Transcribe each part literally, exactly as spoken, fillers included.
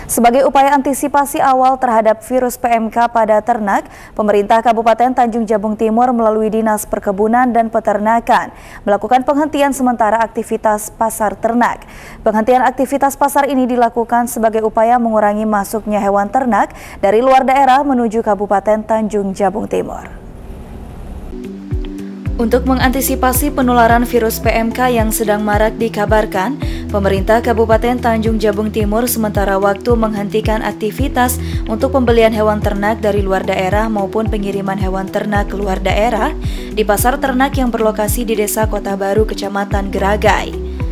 Sebagai upaya antisipasi awal terhadap virus P M K pada ternak, pemerintah Kabupaten Tanjung Jabung Timur melalui Dinas Perkebunan dan Peternakan melakukan penghentian sementara aktivitas pasar ternak. Penghentian aktivitas pasar ini dilakukan sebagai upaya mengurangi masuknya hewan ternak dari luar daerah menuju Kabupaten Tanjung Jabung Timur. Untuk mengantisipasi penularan virus P M K yang sedang marak dikabarkan, pemerintah Kabupaten Tanjung Jabung Timur sementara waktu menghentikan aktivitas untuk pembelian hewan ternak dari luar daerah maupun pengiriman hewan ternak ke luar daerah di pasar ternak yang berlokasi di Desa Kota Baru, Kecamatan Geragai.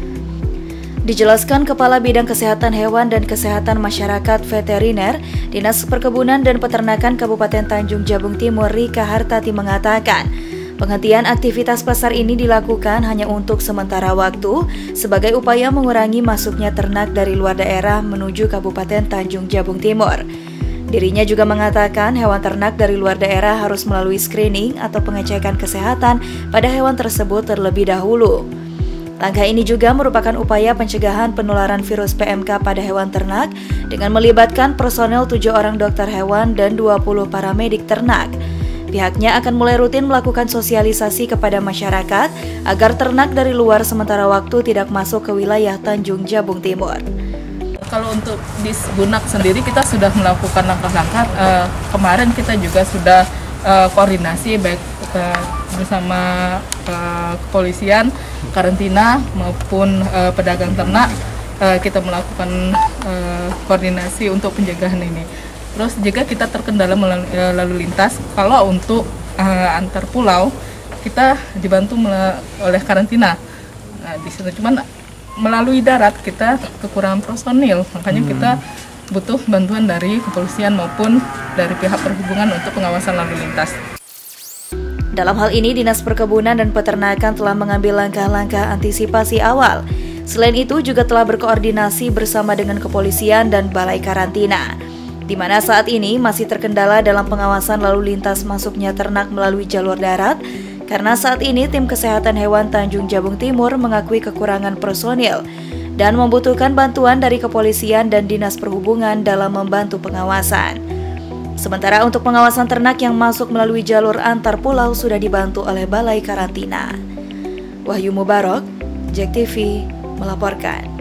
Dijelaskan Kepala Bidang Kesehatan Hewan dan Kesehatan Masyarakat Veteriner, Dinas Perkebunan dan Peternakan Kabupaten Tanjung Jabung Timur, Rika Hartati mengatakan, penghentian aktivitas pasar ini dilakukan hanya untuk sementara waktu sebagai upaya mengurangi masuknya ternak dari luar daerah menuju Kabupaten Tanjung Jabung Timur. Dirinya juga mengatakan hewan ternak dari luar daerah harus melalui screening atau pengecekan kesehatan pada hewan tersebut terlebih dahulu. Langkah ini juga merupakan upaya pencegahan penularan virus P M K pada hewan ternak dengan melibatkan personel tujuh orang dokter hewan dan dua puluh paramedik ternak. Pihaknya akan mulai rutin melakukan sosialisasi kepada masyarakat agar ternak dari luar sementara waktu tidak masuk ke wilayah Tanjung Jabung Timur. Kalau untuk di Bunak sendiri kita sudah melakukan langkah-langkah. Uh, kemarin kita juga sudah uh, koordinasi baik uh, bersama uh, kepolisian, karantina maupun uh, pedagang ternak. Uh, kita melakukan uh, koordinasi untuk pencegahan ini. Terus jika kita terkendala lalu lintas, kalau untuk uh, antar pulau kita dibantu oleh karantina. Nah, di situ cuman melalui darat kita kekurangan personil, makanya hmm. kita butuh bantuan dari kepolisian maupun dari pihak perhubungan untuk pengawasan lalu lintas. Dalam hal ini, Dinas Perkebunan dan Peternakan telah mengambil langkah-langkah antisipasi awal. Selain itu, juga telah berkoordinasi bersama dengan kepolisian dan balai karantina, di mana saat ini masih terkendala dalam pengawasan lalu lintas masuknya ternak melalui jalur darat, karena saat ini tim kesehatan hewan Tanjung Jabung Timur mengakui kekurangan personil dan membutuhkan bantuan dari kepolisian dan Dinas Perhubungan dalam membantu pengawasan. Sementara untuk pengawasan ternak yang masuk melalui jalur antar pulau sudah dibantu oleh balai karantina. Wahyu Mubarok, J E K T V melaporkan.